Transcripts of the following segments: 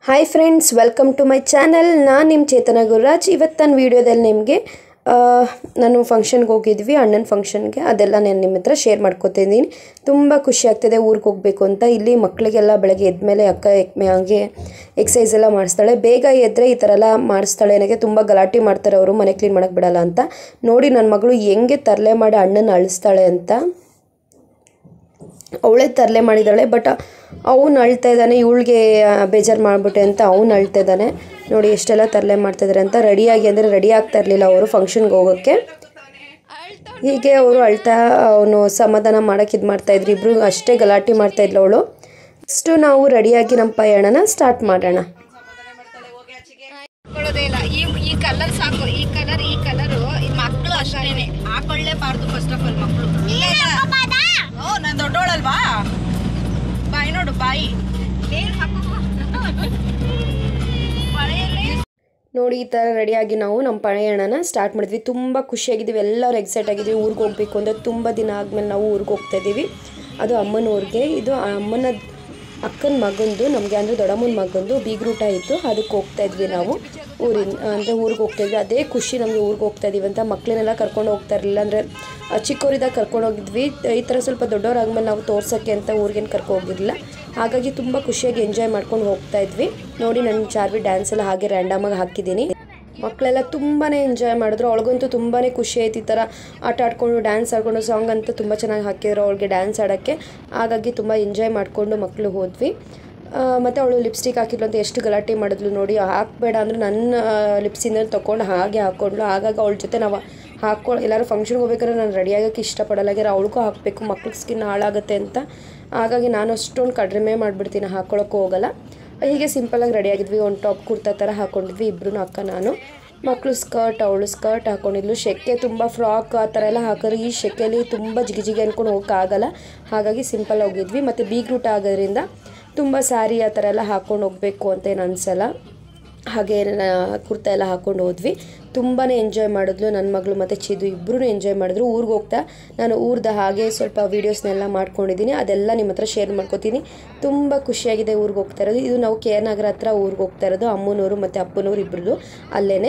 Hi friends, welcome to my channel. ನಾನು ನಿಮ್ಮ ಚೇತನ ಗುರುರಾಜ್. ಇವತ್ತಿನ ವೀಡಿಯೋದಲ್ಲಿ ನಿಮಗೆ ನಾನು ಫಂಕ್ಷನ್ಗೆ ಹೋಗಿದ್ವಿ, ಅಣ್ಣನ ಫಂಕ್ಷನ್ಗೆ. ಅದೆಲ್ಲ ನಾನು ನಿಮ್ಮ ಹತ್ರ ಶೇರ್ ಮಾಡ್ಕೊತಿದ್ದೀನಿ. ತುಂಬ ಖುಷಿ ಆಗ್ತಿದೆ ಊರಿಗೆ ಹೋಗಬೇಕು ಅಂತ. ಇಲ್ಲಿ ಮಕ್ಕಳಿಗೆಲ್ಲ ಬೆಳಗ್ಗೆ ಎದ್ಮೇಲೆ ಅಕ್ಕ ಹಾಗೆ ಎಕ್ಸಸೈಸ್ ಎಲ್ಲ ಮಾಡಿಸ್ತಾಳೆ. ಬೇಗ ಎದ್ದರೆ ಈ ಥರ ಎಲ್ಲ ಮಾಡಿಸ್ತಾಳೆ. ನನಗೆ ತುಂಬ ಗಲಾಟೆ ಮಾಡ್ತಾರೆ ಅವರು, ಮನೆ ಕ್ಲೀನ್ ಮಾಡೋಕ್ಕೆ ಬಿಡಲ್ಲ ಅಂತ. ನೋಡಿ ನನ್ನ ಮಗಳು ಹೆಂಗೆ ತರಲೆ ಮಾಡಿ ಅಣ್ಣನ ಅಳಿಸ್ತಾಳೆ ಅಂತ. ಅವಳೇ ತರಲೆ ಮಾಡಿದ್ದಾಳೆ, ಬಟ್ ಅವನು ಅಳ್ತಾ ಇದ್ದಾನೆ. ಇವಳಿಗೆ ಬೇಜಾರು ಮಾಡಿಬಿಟ್ಟೆ ಅಂತ ಅವನು ಅಳ್ತಾ ಇದ್ದಾನೆ. ನೋಡಿ ಎಷ್ಟೆಲ್ಲ ತರಲೆ ಮಾಡ್ತಾಯಿದ್ದಾರೆ ಅಂತ. ರೆಡಿಯಾಗಿ ಅಂದರೆ ರೆಡಿ ಆಗ್ತಾ ಇರಲಿಲ್ಲ ಅವರು ಫಂಕ್ಷನ್ಗೆ ಹೋಗೋಕ್ಕೆ. ಹೀಗೆ ಅವರು ಅಳ್ತಾ ಅವನು ಸಮಾಧಾನ ಮಾಡೋಕ್ಕೆ ಇದು ಮಾಡ್ತಾಯಿದ್ರು. ಇಬ್ಬರು ಅಷ್ಟೇ ಗಲಾಟೆ ಮಾಡ್ತಾಯಿದ್ಲು ಅವಳು. ಫಸ್ಟು ನಾವು ರೆಡಿಯಾಗಿ ನಮ್ಮ ಪಯಣನ ಸ್ಟಾರ್ಟ್ ಮಾಡೋಣ. ಈ ಕಲರ್ ಸಾಕು, ಈ ಕಲರು ಮಕ್ಕಳು ಅಷ್ಟೇನೆ ಹಾಕೊಳ್ಳೇಬಾರ್ದು. ಫಸ್ಟ್ ಆಫ್ ಆಲ್ ಮಕ್ಕಳು ನಾನು ದೊಡ್ಡೋಳಲ್ವಾ, ಬಾಯಿ ನೋಡು ಬಾಯಿ. ನೋಡಿ ಈ ಥರ ರೆಡಿಯಾಗಿ ನಾವು ನಮ್ಮ ಪಯಣನ ಸ್ಟಾರ್ಟ್ ಮಾಡಿದ್ವಿ. ತುಂಬ ಖುಷಿಯಾಗಿದ್ದೀವಿ, ಎಲ್ಲರೂ ಎಕ್ಸೈಟ್ ಆಗಿದ್ದೀವಿ. ಊರಿಗೆ ಹೋಗಬೇಕು ಅಂದರೆ ತುಂಬ ದಿನ ಆದಮೇಲೆ ನಾವು ಊರಿಗೆ ಹೋಗ್ತಾ ಇದ್ದೀವಿ. ಅದು ಅಮ್ಮನ ಊರಿಗೆ. ಇದು ಅಮ್ಮನ ಅಕ್ಕನ ಮಗಂದು, ನಮಗೆ ಅಂದರೆ ದೊಡ್ಡಮ್ಮನ ಮಗಂದು ಬೀಗ್ರೂಟ ಇತ್ತು. ಅದಕ್ಕೆ ಹೋಗ್ತಾ ಇದ್ವಿ ನಾವು ಊರಿಗೆ ಹೋಗ್ತಾಯಿದ್ವಿ. ಅದೇ ಖುಷಿ ನಮಗೆ ಊರಿಗೆ ಹೋಗ್ತಾ ಇದೀವಿ ಅಂತ. ಮಕ್ಕಳನ್ನೆಲ್ಲ ಕರ್ಕೊಂಡು ಹೋಗ್ತಾ ಇರಲಿಲ್ಲ, ಅಂದರೆ ಚಿಕ್ಕವರಿದ್ದಾಗ ಕರ್ಕೊಂಡು ಹೋಗಿದ್ವಿ. ಈ ಥರ ಸ್ವಲ್ಪ ದೊಡ್ಡವರಾದ್ಮೇಲೆ ನಾವು ತೋರ್ಸೋಕ್ಕೆ ಅಂತ ಊರಿಗೇನು ಕರ್ಕೊಂಡು ಹೋಗಿರಲಿಲ್ಲ. ಹಾಗಾಗಿ ತುಂಬ ಖುಷಿಯಾಗಿ ಎಂಜಾಯ್ ಮಾಡ್ಕೊಂಡು ಹೋಗ್ತಾ ಇದ್ವಿ. ನೋಡಿ ನನ್ನ ಚಾರ್ವಿ ಡ್ಯಾನ್ಸ್ ಎಲ್ಲ ಹಾಗೆ ರ್ಯಾಂಡಮಾಗಿ ಹಾಕಿದ್ದೀನಿ. ಮಕ್ಕಳೆಲ್ಲ ತುಂಬಾ ಎಂಜಾಯ್ ಮಾಡಿದ್ರು. ಅವಳಿಗಂತೂ ತುಂಬಾ ಖುಷಿ ಆಯ್ತು. ಈ ಥರ ಆಟ ಆಡ್ಕೊಂಡು ಡ್ಯಾನ್ಸ್ ಆಡ್ಕೊಂಡು ಸಾಂಗ್ ಅಂತೂ ತುಂಬ ಚೆನ್ನಾಗಿ ಹಾಕಿದ್ರು ಅವಳಿಗೆ ಡ್ಯಾನ್ಸ್ ಆಡೋಕ್ಕೆ. ಹಾಗಾಗಿ ತುಂಬ ಎಂಜಾಯ್ ಮಾಡಿಕೊಂಡು ಮಕ್ಕಳು ಹೋದ್ವಿ. ಮತ್ತು ಅವಳು ಲಿಪ್ಸ್ಟಿಕ್ ಹಾಕಿದ್ಲು ಅಂತ ಎಷ್ಟು ಗಲಾಟೆ ಮಾಡಿದ್ಲು ನೋಡಿ. ಹಾಕಬೇಡ ಅಂದರೆ ನನ್ನ ಲಿಪ್ಸಿಂದ ತೊಗೊಂಡು ಹಾಗೆ ಹಾಕ್ಕೊಂಡ್ಲು. ಹಾಗಾಗಿ ಅವಳ ಜೊತೆ ನಾವು ಎಲ್ಲರೂ ಫಂಕ್ಷನ್ಗೆ ಹೋಗ್ಬೇಕಾದ್ರೆ ನಾನು ರೆಡಿ ಆಗೋಕ್ಕೆ ಇಷ್ಟಪಡಲಾಗಿರೋ, ಅವಳಿಗೂ ಹಾಕಬೇಕು, ಮಕ್ಳಿಗೆ ಸ್ಕಿನ್ ಹಾಳಾಗುತ್ತೆ ಅಂತ. ಹಾಗಾಗಿ ನಾನು ಅಷ್ಟೊಂದು ಕಡಿಮೆ ಮಾಡಿಬಿಡ್ತೀನಿ, ಹಾಕ್ಕೊಳ್ಳೋಕ್ಕೂ ಹೋಗಲ್ಲ. ಹೀಗೆ ಸಿಂಪಲಾಗಿ ರೆಡಿಯಾಗಿದ್ವಿ. ಒಂದು ಟಾಪ್ ಕುರ್ತಾ ಥರ ಹಾಕ್ಕೊಂಡಿದ್ವಿ ಇಬ್ಬರು, ಅಕ್ಕ ನಾನು. ಮಕ್ಕಳು ಸ್ಕರ್ಟ್, ಅವಳು ಸ್ಕರ್ಟ್ ಹಾಕ್ಕೊಂಡಿದ್ಲು. ಶೆಕೆ ತುಂಬ ಫ್ರಾಕ್ ಆ ಥರ ಎಲ್ಲ ಹಾಕಿದ್ರೆ ಈ ಶೆಕೆಯಲ್ಲಿ ತುಂಬ ಜಿಗಿ ಅಂದ್ಕೊಂಡು ಹೋಗೋಕ್ಕಾಗಲ್ಲ. ಹಾಗಾಗಿ ಸಿಂಪಲ್ ಹೋಗಿದ್ವಿ. ಮತ್ತು ಬೀಗ್ರೂಟ ಆಗೋದ್ರಿಂದ ತುಂಬ ಸ್ಯಾರಿ ಆ ಥರ ಎಲ್ಲ ಹಾಕ್ಕೊಂಡು ಹೋಗಬೇಕು ಅಂತ ಏನು ಅನಿಸಲ್ಲ. ಹಾಗೆ ಕುರ್ತಾ ಎಲ್ಲ ಹಾಕ್ಕೊಂಡು ಹೋದ್ವಿ. ತುಂಬಾ ಎಂಜಾಯ್ ಮಾಡಿದ್ಲು ನನ್ನ ಮಗಳು ಮತ್ತು ಚಿದು ಇಬ್ಬರೂ ಎಂಜಾಯ್ ಮಾಡಿದ್ರು. ಊರಿಗೆ ಹೋಗ್ತಾ ನಾನು ಊರ್ದ ಹಾಗೆ ಸ್ವಲ್ಪ ವೀಡಿಯೋಸ್ನೆಲ್ಲ ಮಾಡ್ಕೊಂಡಿದ್ದೀನಿ. ಅದೆಲ್ಲ ನಿಮ್ಮ ಹತ್ರ ಶೇರ್ ಮಾಡ್ಕೊತೀನಿ. ತುಂಬ ಖುಷಿಯಾಗಿದೆ ಊರಿಗೆ ಹೋಗ್ತಾ ಇರೋದು. ಇದು ನಾವು ಕೆ ಆರ್ ನಗರ ಹತ್ರ ಊರಿಗೆ ಹೋಗ್ತಾ ಇರೋದು. ಅಮ್ಮನೂರು ಮತ್ತು ಅಪ್ಪನೂರು ಇಬ್ಬರದು ಅಲ್ಲೇ.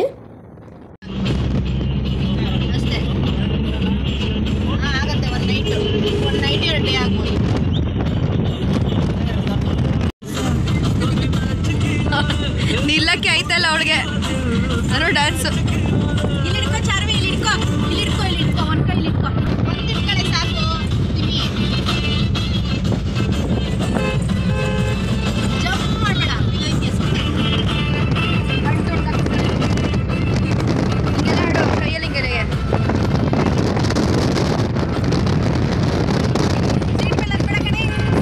ನಿಲ್ಲಕ್ಕೆ ಆಯ್ತಲ್ಲ ಅವಳಿಗೆ ನಾನು ಡ್ಯಾನ್ಸು. ಇಲ್ಲಿ ಹಿಡ್ಕೊ ಚಾರ್ವಿ, ಇಲ್ಲಿ ಹಿಡ್ಕೊ, ಇಲ್ಲಿ ಹಿಡ್ಕೊ, ಇಲ್ಲಿ ಹಿಡ್ಕೊ, ಒಂದು ಕೈ ಇಲ್ಲಿ ಹಿಡ್ಕೊ, ಒಂದು ಹಿಡ್ಕಳೆ ಸಾಕು. ಜಂಪ್ ಮಾಡಬೇಡ, ಕೈಯಲ್ಲಿ ಹಿಂಗೆಲೆಗೆ ಸೀಟ್ ಮೇಲೆ ಹತ್ಬೇಡ ಕಣೆ.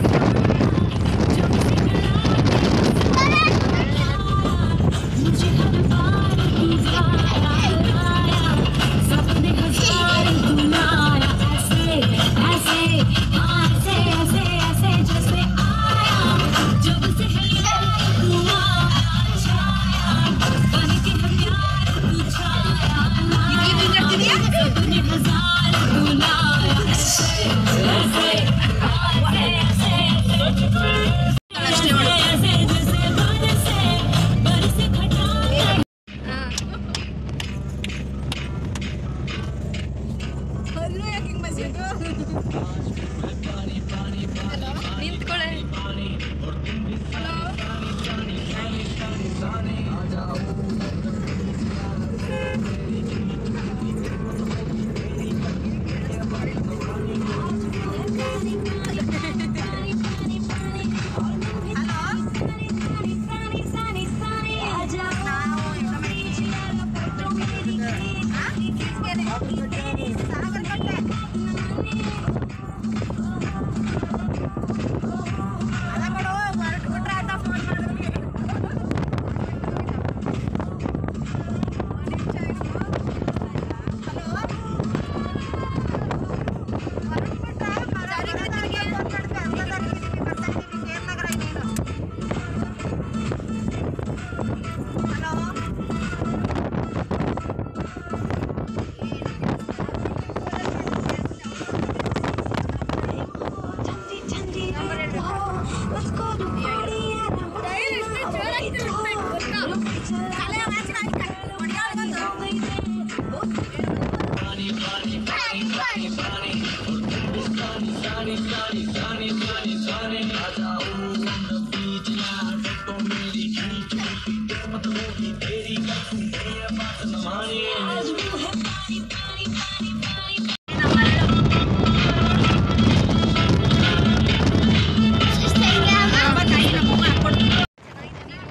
ನಿಂತ್ಕೊಳ್ಳೆ.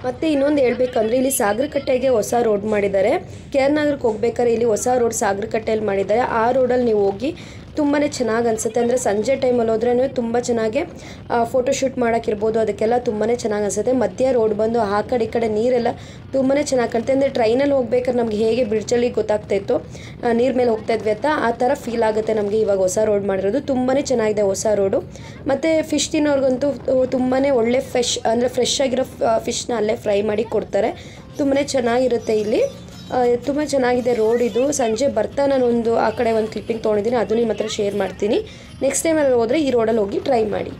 ಮತ್ತು ಇನ್ನೊಂದು ಹೇಳ್ಬೇಕಂದ್ರೆ ಇಲ್ಲಿ ಸಾಗರಕಟ್ಟೆಗೆ ಹೊಸ ರೋಡ್ ಮಾಡಿದ್ದಾರೆ. KR ನಗರಕ್ಕೆ ಹೋಗ್ಬೇಕಾದ್ರೆ ಇಲ್ಲಿ ಹೊಸ ರೋಡ್ ಸಾಗರಕಟ್ಟೆಯಲ್ಲಿ ಮಾಡಿದ್ದಾರೆ. ಆ ರೋಡಲ್ಲಿ ನೀವು ಹೋಗಿ ತುಂಬಾ ಚೆನ್ನಾಗಿ ಅನಿಸುತ್ತೆ. ಅಂದರೆ ಸಂಜೆ ಟೈಮಲ್ಲಿ ಹೋದ್ರೆ ತುಂಬ ಚೆನ್ನಾಗಿ ಫೋಟೋಶೂಟ್ ಮಾಡೋಕ್ಕಿರ್ಬೋದು, ಅದಕ್ಕೆಲ್ಲ ತುಂಬಾ ಚೆನ್ನಾಗಿ ಅನಿಸುತ್ತೆ. ಮಧ್ಯ ರೋಡ್ ಬಂದು ಆ ಕಡೆ ಈ ಕಡೆ ನೀರೆಲ್ಲ ತುಂಬಾ ಚೆನ್ನಾಗಿ ಕಾಣುತ್ತೆ. ಅಂದರೆ ಟ್ರೈನಲ್ಲಿ ಹೋಗ್ಬೇಕಾದ್ರೆ ನಮಗೆ ಹೇಗೆ ಬ್ರಿಡ್ಜಲ್ಲಿ ಗೊತ್ತಾಗ್ತಾ ಇತ್ತು ನೀರು ಮೇಲೆ ಹೋಗ್ತಾ ಇದ್ವಿ ಅಂತ, ಆ ಥರ ಫೀಲ್ ಆಗುತ್ತೆ ನಮಗೆ ಇವಾಗ ಹೊಸ ರೋಡ್ ಮಾಡಿರೋದು. ತುಂಬಾ ಚೆನ್ನಾಗಿದೆ ಹೊಸ ರೋಡು. ಮತ್ತು ಫಿಶ್ ತಿನ್ನೋರ್ಗಂತೂ ತುಂಬಾ ಒಳ್ಳೆ ಫ್ರೆಶ್ ಆಗಿರೋ ಫಿಶ್ನ ಅಲ್ಲೇ ಫ್ರೈ ಮಾಡಿ ಕೊಡ್ತಾರೆ. ತುಂಬಾ ಚೆನ್ನಾಗಿರುತ್ತೆ ಇಲ್ಲಿ. ತುಂಬ ಚೆನ್ನಾಗಿದೆ ರೋಡ್ ಇದು. ಸಂಜೆ ಬರ್ತಾ ನಾನೊಂದು ಆ ಕಡೆ ಒಂದು ಕ್ಲಿಪ್ಪಿಂಗ್ ತೊಗೊಂಡಿದ್ದೀನಿ, ಅದು ನಿಮ್ಮ ಹತ್ರ ಶೇರ್ ಮಾಡ್ತೀನಿ. ನೆಕ್ಸ್ಟ್ ಟೈಮ್ ಅಲ್ಲಿ ಹೋದರೆ ಈ ರೋಡಲ್ಲಿ ಹೋಗಿ ಟ್ರೈ ಮಾಡಿ.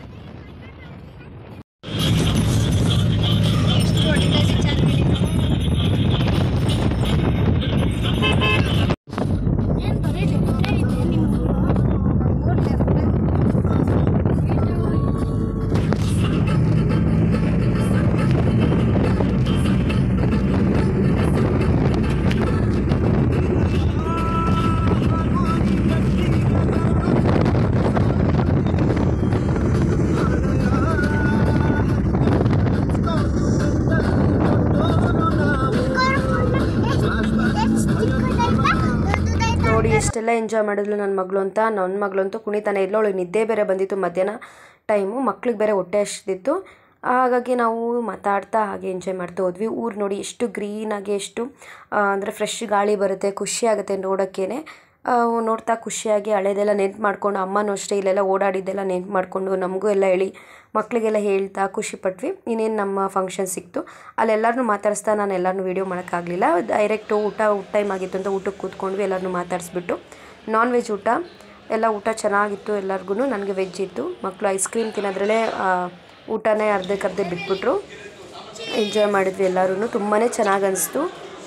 ಎಷ್ಟೆಲ್ಲ ಎಂಜಾಯ್ ಮಾಡಿದ್ಲು ನನ್ನ ಮಗಳು ಅಂತ. ನನ್ನ ಮಗಳಂತೂ ಕುಣಿತಾನೆ ಇದ್ಲು. ಅವಳಿಗೆ ನಿದ್ದೆ ಬೇರೆ ಬಂದಿತ್ತು ಮಧ್ಯಾಹ್ನ ಟೈಮು, ಮಕ್ಳಿಗೆ ಬೇರೆ ಹೊಟ್ಟೆ ಹಸಿದಿತ್ತು. ಹಾಗಾಗಿ ನಾವು ಮಾತಾಡ್ತಾ ಹಾಗೆ ಎಂಜಾಯ್ ಮಾಡ್ತಾ ಹೋದ್ವಿ. ಊರು ನೋಡಿ ಎಷ್ಟು ಗ್ರೀನಾಗಿ, ಎಷ್ಟು ಅಂದರೆ ಫ್ರೆಶ್ ಗಾಳಿ ಬರುತ್ತೆ, ಖುಷಿ ಆಗುತ್ತೆ ನೋಡೋಕ್ಕೇ. ನೋಡ್ತಾ ಖುಷಿಯಾಗಿ ಹಳೇದೆಲ್ಲ ನೆನ್ಪು ಮಾಡ್ಕೊಂಡು, ಅಮ್ಮನೂ ಅಷ್ಟೇ ಇಲ್ಲೆಲ್ಲ ಓಡಾಡಿದ್ದೆಲ್ಲ ನೆನ್ಪು ಮಾಡಿಕೊಂಡು ನಮಗೂ ಎಲ್ಲ ಹೇಳಿ ಮಕ್ಕಳಿಗೆಲ್ಲ ಹೇಳ್ತಾ ಖುಷಿಪಟ್ವಿ. ಇನ್ನೇನು ನಮ್ಮ ಫಂಕ್ಷನ್ ಸಿಕ್ತು, ಅಲ್ಲೆಲ್ಲರನ್ನೂ ಮಾತಾಡಿಸ್ತಾ ನಾನು ಎಲ್ಲರನ್ನೂ ವೀಡಿಯೋ ಮಾಡೋಕ್ಕಾಗಲಿಲ್ಲ. ಡೈರೆಕ್ಟು ಊಟ ಟೈಮ್ ಆಗಿತ್ತು ಅಂತ ಊಟಕ್ಕೆ ಕೂತ್ಕೊಂಡ್ವಿ. ಎಲ್ಲರನ್ನೂ ಮಾತಾಡಿಸ್ಬಿಟ್ಟು ನಾನ್ ವೆಜ್ ಊಟ ಚೆನ್ನಾಗಿತ್ತು ಎಲ್ಲರಿಗೂ. ನನಗೆ ವೆಜ್ ಇತ್ತು. ಮಕ್ಕಳು ಐಸ್ ಕ್ರೀಮ್ ತಿನ್ನೋದ್ರಲ್ಲೇ ಊಟನೇ ಅರ್ಧಕ್ಕರ್ಧೆ ಬಿಟ್ಬಿಟ್ರು. ಎಂಜಾಯ್ ಮಾಡಿದ್ವಿ ಎಲ್ಲರೂ. ತುಂಬಾ ಚೆನ್ನಾಗಿ ಅನಿಸ್ತು.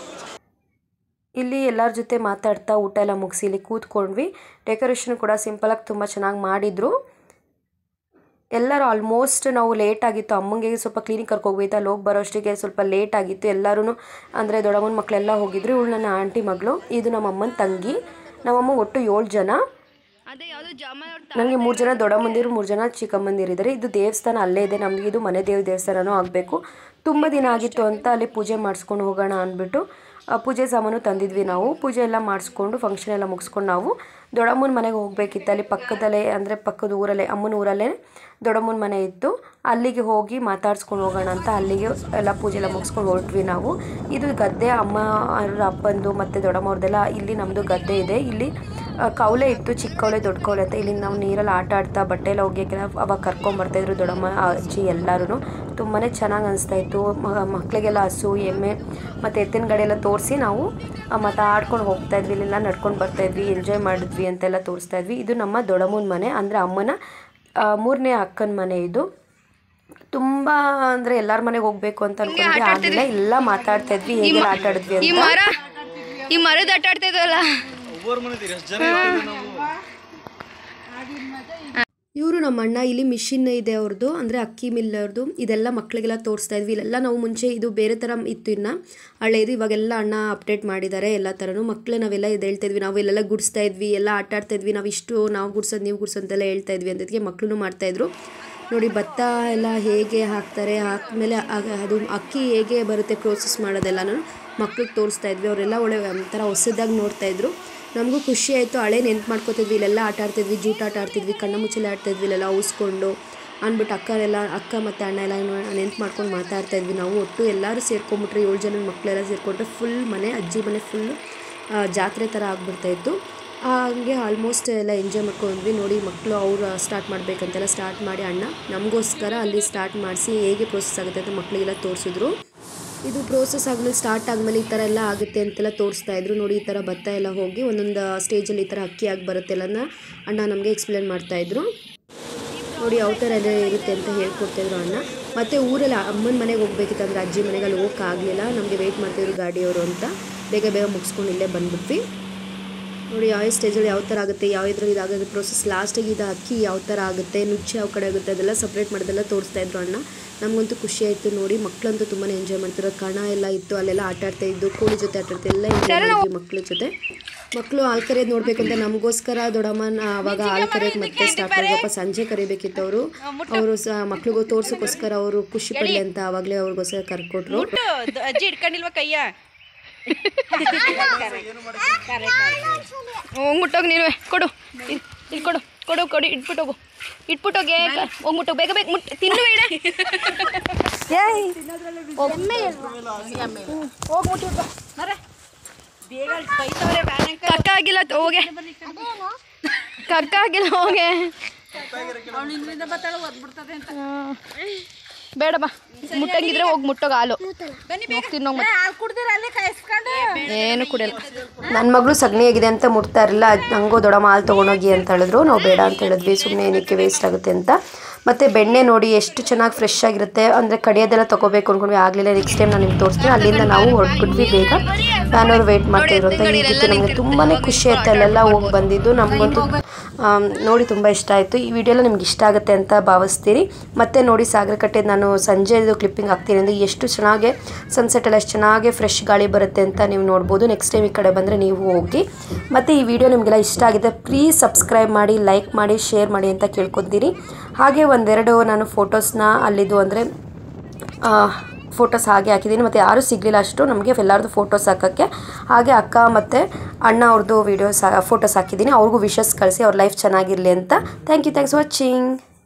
ಇಲ್ಲಿ ಎಲ್ಲರ ಜೊತೆ ಮಾತಾಡ್ತಾ ಊಟ ಎಲ್ಲ ಮುಗಿಸಿ ಇಲ್ಲಿ ಕೂತ್ಕೊಂಡ್ವಿ. ಡೆಕೋರೇಷನ್ ಕೂಡ ಸಿಂಪಲಾಗಿ ತುಂಬ ಚೆನ್ನಾಗಿ ಮಾಡಿದರು ಎಲ್ಲರೂ. ಆಲ್ಮೋಸ್ಟ್ ನಾವು ಲೇಟ್ ಆಗಿತ್ತು, ಅಮ್ಮಂಗೆ ಸ್ವಲ್ಪ ಕ್ಲಿನಿಕ್ ಕರ್ಕೋಗ್ಬೇಕು, ಅಲ್ಲಿ ಹೋಗಿ ಬರೋ ಅಷ್ಟಿಗೆ ಸ್ವಲ್ಪ ಲೇಟ್ ಆಗಿತ್ತು. ಎಲ್ಲರೂ ಅಂದರೆ ದೊಡ್ಡಮ್ಮನ ಮಕ್ಕಳೆಲ್ಲ ಹೋಗಿದ್ರು. ಇವಳು ನನ್ನ ಆಂಟಿ ಮಗಳು, ಇದು ನಮ್ಮ ಅಮ್ಮನ ತಂಗಿ. ನಮ್ಮಮ್ಮ ಒಟ್ಟು 7 ಜನ. ನನಗೆ 3 ಜನ ದೊಡ್ಡಮ್ಮಂದಿರು, 3 ಜನ ಚಿಕ್ಕಮ್ಮಂದಿರಿದ್ದಾರೆ. ಇದು ದೇವಸ್ಥಾನ ಅಲ್ಲೇ ಇದೆ. ನಮಗೆ ಇದು ಮನೆ ದೇವಸ್ಥಾನನೂ ಆಗಬೇಕು. ತುಂಬ ದಿನ ಆಗಿತ್ತು ಅಂತ ಅಲ್ಲಿ ಪೂಜೆ ಮಾಡಿಸ್ಕೊಂಡು ಹೋಗೋಣ ಅಂದ್ಬಿಟ್ಟು ಪೂಜೆ ಸಾಮಾನು ತಂದಿದ್ವಿ ನಾವು. ಪೂಜೆ ಎಲ್ಲ ಮಾಡಿಸ್ಕೊಂಡು ಫಂಕ್ಷನ್ ಎಲ್ಲ ಮುಗಿಸ್ಕೊಂಡು ನಾವು ದೊಡ್ಡಮ್ಮನ ಮನೆಗೆ ಹೋಗಬೇಕಿತ್ತು. ಅಲ್ಲಿ ಪಕ್ಕದಲ್ಲೇ, ಅಂದರೆ ಪಕ್ಕದ ಊರಲ್ಲೇ, ಅಮ್ಮನ ಊರಲ್ಲೇ ದೊಡ್ಡಮ್ಮನ ಮನೆ ಇತ್ತು. ಅಲ್ಲಿಗೆ ಹೋಗಿ ಮಾತಾಡ್ಸ್ಕೊಂಡು ಹೋಗೋಣ ಅಂತ ಅಲ್ಲಿಗೆ ಎಲ್ಲ ಪೂಜೆ ಎಲ್ಲ ಮುಗಿಸ್ಕೊಂಡು ಹೊರಟ್ವಿ ನಾವು. ಇದು ಗದ್ದೆ, ಅಮ್ಮ ಅವ್ರ ಅಪ್ಪಂದು ಮತ್ತು ದೊಡ್ಡಮ್ಮವ್ರದ್ದೆಲ್ಲ ಇಲ್ಲಿ ನಮ್ಮದು ಗದ್ದೆ ಇದೆ. ಇಲ್ಲಿ ಕವಲೆ ಇತ್ತು, ಚಿಕ್ಕ ಕವಲೆ ದೊಡ್ಡ ಕವಲೆ ಅಂತ. ಇಲ್ಲಿ ನಾವು ನೀರಲ್ಲಿ ಆಟ ಆಡ್ತಾ ಬಟ್ಟೆ ಎಲ್ಲ ಒಗೆಯೋಕ್ಕೆಲ್ಲ ಅವಾಗ ಕರ್ಕೊಂಬರ್ತಾಯಿದ್ರು ದೊಡ್ಡಮ್ಮ ಅಜ್ಜಿ ಎಲ್ಲರೂ. ತುಂಬಾ ಚೆನ್ನಾಗಿ ಅನಿಸ್ತಾಯಿತ್ತು. ಮಕ್ಕಳಿಗೆಲ್ಲ ಹಸು, ಎಮ್ಮೆ ಮತ್ತು ಎತ್ತಿನ ಗಾಡಿ ಎಲ್ಲ ತೋರಿಸಿ ನಾವು ಮಾತಾಡ್ಕೊಂಡು ಹೋಗ್ತಾಯಿದ್ವಿ. ಇಲ್ಲೆಲ್ಲ ನಡ್ಕೊಂಡು ಬರ್ತಾಯಿದ್ವಿ, ಎಂಜಾಯ್ ಮಾಡಿದ್ವಿ ಅಂತೆಲ್ಲ ತೋರಿಸ್ತಾಯಿದ್ವಿ. ಇದು ನಮ್ಮ ದೊಡ್ಡಮ್ಮನ ಮನೆ, ಅಂದರೆ ಅಮ್ಮನ 3ನೇ ಅಕ್ಕನ ಮನೆ ಇದು. ತುಂಬ ಅಂದರೆ ಎಲ್ಲರ ಮನೆಗೆ ಹೋಗಬೇಕು ಅಂತ ಅನ್ಕೊಂಡ್ವಿ, ಆಗಲಿಲ್ಲ. ಎಲ್ಲ ಮಾತಾಡ್ತಾಯಿದ್ವಿ, ಹೇಗೆ ಆಟ ಆಡಿದ್ವಿ ಅಂತ. ಈ ಮರದ ಆಟ ಆಡ್ತಾ ಇದ್ವಲ್ಲ, ಇವರು ನಮ್ಮ ಅಣ್ಣ. ಇಲ್ಲಿ ಮಿಷಿನ್ ಇದೆ ಅವ್ರದ್ದು, ಅಂದರೆ ಅಕ್ಕಿ ಮಿಲ್ ಅವ್ರದ್ದು. ಇದೆಲ್ಲ ಮಕ್ಕಳಿಗೆಲ್ಲ ತೋರಿಸ್ತಾ ಇದ್ವಿ. ಇಲ್ಲೆಲ್ಲ ನಾವು ಮುಂಚೆ ಇದು ಬೇರೆ ಥರ ಇತ್ತು, ಇನ್ನು ಹಳೇದು. ಇವಾಗೆಲ್ಲ ಅಣ್ಣ ಅಪ್ಡೇಟ್ ಮಾಡಿದ್ದಾರೆ ಎಲ್ಲ ಥರನೂ. ಮಕ್ಕಳೇ ನಾವೆಲ್ಲ ಇದು ಹೇಳ್ತಾ ಇದ್ವಿ, ನಾವು ಇಲ್ಲೆಲ್ಲ ಗುಡಿಸ್ತಾ ಇದ್ವಿ, ಎಲ್ಲ ಆಟ ಆಡ್ತಾ ಇದ್ವಿ. ನಾವು ಗುಡ್ಸೋದು ನೀವು ಗುಡ್ಸೋದು ಅಂತೆಲ್ಲ ಹೇಳ್ತಾ ಇದ್ವಿ. ಅಂದಕ್ಕೆ ಮಕ್ಕಳು ಮಾಡ್ತಾಯಿದ್ರು. ನೋಡಿ ಭತ್ತ ಎಲ್ಲ ಹೇಗೆ ಹಾಕ್ತಾರೆ, ಹಾಕಿದ್ಮೇಲೆ ಅದು ಅಕ್ಕಿ ಹೇಗೆ ಬರುತ್ತೆ ಪ್ರೋಸೆಸ್ ಮಾಡೋದೆಲ್ಲನೂ ಮಕ್ಳಿಗೆ ತೋರಿಸ್ತಾ ಇದ್ವಿ. ಅವರೆಲ್ಲ ಒಳ್ಳೆ ಒಂಥರ ಹೊಸದಾಗಿ ನೋಡ್ತಾಯಿದ್ರು. ನಮಗೂ ಖುಷಿ ಆಯಿತು. ಹಳೆ ನೆನ್ಪು ಮಾಡ್ಕೊತಿದ್ವಿ. ಇಲ್ಲೆಲ್ಲ ಆಟ ಆಡ್ತಿದ್ವಿ, ಜೂಟ ಆಟ ಆಡ್ತಿದ್ವಿ, ಕಣ್ಣ ಮುಚ್ಚಲೆ ಆಡ್ತಾಯಿದ್ವಿ, ಇಲ್ಲೆಲ್ಲ ಊಸ್ಕೊಂಡು ಅಂದ್ಬಿಟ್ಟು ಅಕ್ಕ ಮತ್ತು ಅಣ್ಣ ಎಲ್ಲ ನೆನ್ಪು ಮಾಡ್ಕೊಂಡು ಮಾತಾಡ್ತಾಯಿದ್ವಿ. ನಾವು ಒಟ್ಟು ಎಲ್ಲರೂ ಸೇರ್ಕೊಂಬಿಟ್ರೆ 7 ಜನ ಮಕ್ಕಳೆಲ್ಲ ಸೇರಿಕೊಂಡ್ರೆ ಫುಲ್ ಮನೆ, ಅಜ್ಜಿ ಮನೆ ಫುಲ್ಲು ಜಾತ್ರೆ ಥರ ಆಗ್ಬಿಡ್ತಾಯಿತ್ತು. ಹಾಗೆ ಆಲ್ಮೋಸ್ಟ್ ಎಲ್ಲ ಎಂಜಾಯ್ ಮಾಡ್ಕೊಂಡ್ವಿ. ನೋಡಿ ಮಕ್ಕಳು ಅವರು ಸ್ಟಾರ್ಟ್ ಮಾಡಬೇಕಂತೆಲ್ಲ ಸ್ಟಾರ್ಟ್ ಮಾಡಿ ಅಣ್ಣ ನಮಗೋಸ್ಕರ ಅಲ್ಲಿ ಸ್ಟಾರ್ಟ್ ಮಾಡಿಸಿ ಹೇಗೆ ಪ್ರೋಸೆಸ್ ಆಗುತ್ತೆ ಅಂತ ಮಕ್ಕಳಿಗೆಲ್ಲ ತೋರಿಸಿದ್ರು. ಇದು ಪ್ರೋಸೆಸ್ ಆದಮೇಲೆ ಸ್ಟಾರ್ಟ್ ಆದಮೇಲೆ ಈ ಥರ ಎಲ್ಲ ಆಗುತ್ತೆ ಅಂತೆಲ್ಲ ತೋರಿಸ್ತಾಯಿದ್ರು. ನೋಡಿ ಈ ಥರ ಭತ್ತ ಎಲ್ಲ ಹೋಗಿ ಒಂದೊಂದು ಸ್ಟೇಜಲ್ಲಿ ಈ ಥರ ಅಕ್ಕಿ ಆಗಿ ಬರುತ್ತೆ ಎಲ್ಲನ ಅಣ್ಣ ನಮಗೆ ಎಕ್ಸ್ಪ್ಲೇನ್ ಮಾಡ್ತಾಯಿದ್ರು. ನೋಡಿ ಯಾವ ಥರ ಎಲ್ಲ ಇರುತ್ತೆ ಅಂತ ಹೇಳ್ಕೊಡ್ತಾಯಿದ್ರು ಅಣ್ಣ. ಮತ್ತು ಊರಲ್ಲಿ ಅಮ್ಮನ ಮನೆಗೆ ಹೋಗ್ಬೇಕಿತ್ತು, ಅಂದರೆ ಅಜ್ಜಿ ಮನೆಗೆ ಅಲ್ಲಿ ಹೋಗೋಕ್ಕಾಗಲಿಲ್ಲ. ನಮಗೆ ವೆಯ್ಟ್ ಮಾಡ್ತಾಯಿದ್ರು ಗಾಡಿಯವರು ಅಂತ. ಬೇಗ ಮುಗಿಸ್ಕೊಂಡು ಇಲ್ಲೇ ಬಂದುಬಿಟ್ವಿ. ನೋಡಿ ಯಾವ ಸ್ಟೇಜಲ್ಲಿ ಯಾವ ಥರ ಆಗುತ್ತೆ, ಯಾವ ಇದ್ರಲ್ಲಿ ಇದಾಗುತ್ತೆ ಪ್ರೋಸೆಸ್. ಲಾಸ್ಟಿಗೆ ಇದು ಅಕ್ಕಿ ಯಾವ ಥರ ಆಗುತ್ತೆ, ನುಚ್ಚು ಯಾವ ಕಡೆ ಆಗುತ್ತೆ, ಅದೆಲ್ಲ ಸಪ್ರೇಟ್ ಮಾಡೋದೆಲ್ಲ ತೋರಿಸ್ತಾಯಿದ್ರು ಅಣ್ಣ. ನಮಗಂತೂ ಖುಷಿ ಆಯಿತು. ನೋಡಿ ಮಕ್ಕಳಂತೂ ತುಂಬಾ ಎಂಜಾಯ್ ಮಾಡ್ತಿರೋ. ಕಣ ಎಲ್ಲ ಇತ್ತು, ಅಲ್ಲೆಲ್ಲ ಆಟ ಆಡ್ತಾಯಿದ್ದು, ಕೋಳಿ ಜೊತೆ ಆಟ ಆಡ್ತಾ ಎಲ್ಲ ಎಂಜಾಯ್ ಮಾಡಿದ್ವಿ ಮಕ್ಕಳ ಜೊತೆ. ಮಕ್ಕಳು ಹಾಲು ಕರೆಯೋದು ನೋಡಬೇಕು ಅಂತ ನಮಗೋಸ್ಕರ ದೊಡ್ಡಮ್ಮನ ಆವಾಗ ಹಾಲು ಕರೆಯೋಕೆ ಮತ್ತೆ ಸ್ಟಾರ್ಟ್ ಮಾಡಿದಪ್ಪ. ಸಂಜೆ ಕರಿಬೇಕಿತ್ತು ಅವರು ಸಹ ಮಕ್ಳಿಗೂ ತೋರ್ಸೋಕ್ಕೋಸ್ಕರ ಅವರು ಖುಷಿ ಪಡಲಿ ಅಂತ ಆವಾಗಲೇ ಅವ್ರಿಗೋಸ್ಕರ ಕರ್ಕೊಟ್ರು. ಅಜ್ಜಿ ಇಟ್ಕೊಂಡಿಲ್ವ ಕೈಯ ಹೋಗ್ಬಿಟ್ಟೋಗಿ ನೀನು ಕೊಡು ಇಲ್ಲಿ ಕೊಡು ಕೊಡು ಕೊಡು ಇಟ್ಬಿಟ್ಟೋಗು ಇಟ್ಬಿಟ್ಟೋಗೆ ಹೋಗ್ಬಿಟ್ಟು ಬೇಗ ಬೇಗ ತಿನ್ನು ಬೇಡ ಕಕ್ಕ ಆಗಿಲ್ಲ ಹೋಗೆ ಕಕ್ಕ ಆಗಿಲ್ಲ ಹೋಗೆ ಬೇಡ ಬಾ ಮುಟ್ಟಂಗಿದ್ರೆ ಹೋಗಿ ಮುಟ್ಟೋಗ ಹಾಲು ಏನು ಕುಡಿಯಲ್ಲ. ನನ್ನ ಮಗಳು ಸಗಣಿ ಆಗಿದೆ ಅಂತ ಮುಟ್ತಾ ಇರಲಿಲ್ಲ. ನಂಗೂ ದೊಡ್ಡಮ್ಮ ಹಾಲು ತೊಗೊಂಡೋಗಿ ಅಂತ ಹೇಳಿದ್ರು. ನಾವು ಬೇಡ ಅಂತ ಹೇಳಿದ್ವಿ, ಸುಮ್ಮನೆ ಏನಕ್ಕೆ ವೇಸ್ಟ್ ಆಗುತ್ತೆ ಅಂತ. ಮತ್ತು ಬೆಣ್ಣೆ ನೋಡಿ ಎಷ್ಟು ಚೆನ್ನಾಗಿ ಫ್ರೆಶ್ ಆಗಿರುತ್ತೆ. ಅಂದರೆ ಕಡಿಯೋದೆಲ್ಲ ತೊಗೋಬೇಕು ಅಂದ್ಕೊಂಡ್ವಿ, ಆಗಲಿಲ್ಲ. ನೆಕ್ಸ್ಟ್ ಟೈಮ್ ನಾನು ನಿಮ್ಗೆ ತೋರಿಸ್ತೀನಿ. ಅಲ್ಲಿಂದ ನಾವು ಹೊರಟ್ಬಿಟ್ವಿ ಬೇಗ. ಫ್ಯಾನವ್ರು ವೆಯ್ಟ್ ಮಾಡ್ತಾಯಿರೋ ಅಂತ ಇದಕ್ಕೆ ನಮಗೆ ತುಂಬಾ ಖುಷಿ ಆಯಿತು. ಅಲ್ಲೆಲ್ಲ ಹೋಗಿ ಬಂದಿದ್ದು ನಮಗಂತೂ ನೋಡಿ ತುಂಬ ಇಷ್ಟ ಆಯಿತು. ಈ ವಿಡಿಯೋ ಎಲ್ಲ ನಿಮ್ಗೆ ಇಷ್ಟ ಆಗುತ್ತೆ ಅಂತ ಭಾವಿಸ್ತೀರಿ. ಮತ್ತು ನೋಡಿ ಸಾಗರಕಟ್ಟೆದು ನಾನು ಸಂಜೆದು ಕ್ಲಿಪ್ಪಿಂಗ್ ಹಾಕ್ತೀನಿ ಅಂದರೆ ಎಷ್ಟು ಚೆನ್ನಾಗಿ ಸನ್ಸೆಟ್ ಎಲ್ಲ ಎಷ್ಟು ಚೆನ್ನಾಗಿ ಫ್ರೆಶ್ ಗಾಳಿ ಬರುತ್ತೆ ಅಂತ ನೀವು ನೋಡ್ಬೋದು. ನೆಕ್ಸ್ಟ್ ಟೈಮ್ ಈ ಕಡೆ ಬಂದರೆ ನೀವು ಹೋಗಿ. ಮತ್ತು ಈ ವಿಡಿಯೋ ನಿಮಗೆಲ್ಲ ಇಷ್ಟ ಆಗಿದೆ ಪ್ಲೀಸ್ ಸಬ್ಸ್ಕ್ರೈಬ್ ಮಾಡಿ, ಲೈಕ್ ಮಾಡಿ, ಶೇರ್ ಮಾಡಿ ಅಂತ ಕೇಳ್ಕೊತೀನಿ. ಹಾಗೆ ಒಂದೆರಡು ನಾನು ಫೋಟೋಸ್ನ ಅಲ್ಲಿದ್ದು ಅಂದರೆ ಫೋಟೋಸ್ ಹಾಗೆ ಹಾಕಿದ್ದೀನಿ. ಮತ್ತು ಯಾರೂ ಸಿಗಲಿಲ್ಲ ಅಷ್ಟು ನಮಗೆ ಎಲ್ಲರದ್ದು ಫೋಟೋಸ್ ಹಾಕೋಕ್ಕೆ. ಹಾಗೆ ಅಕ್ಕ ಮತ್ತು ಅಣ್ಣ ಅವ್ರದ್ದು ವೀಡಿಯೋಸ್ ಫೋಟೋಸ್ ಹಾಕಿದ್ದೀನಿ. ಅವ್ರಿಗೂ ವಿಶಸ್ ಕಳಿಸಿ ಅವ್ರ ಲೈಫ್ ಚೆನ್ನಾಗಿರಲಿ ಅಂತ. Thanks for watching.